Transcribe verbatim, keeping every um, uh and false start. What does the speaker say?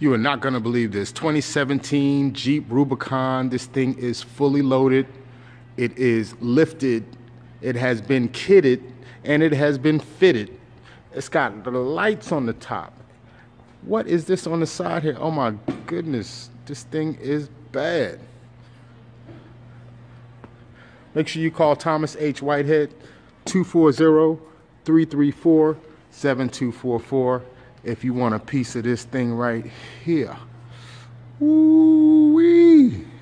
You are not gonna believe this. twenty seventeen Jeep Rubicon. This thing is fully loaded. It is lifted. It has been kitted and it has been fitted. It's got the lights on the top. What is this on the side here? Oh my goodness, this thing is bad. Make sure you call Thomas H. Whitehead, two four zero, three three four, seven two four four. If you want a piece of this thing right here. Ooh-wee.